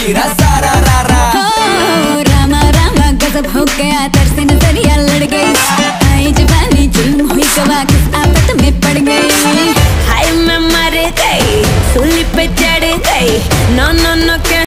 रा सारा रारा। रामा रामा गजब हो गया, तरसे नजरिया लड़ गई, आई जवानी जुल्म हुई गवा, किस आफत में पड़ गई। हाय मैं मर गई, सूली पे चढ़ गई, नो नो नो।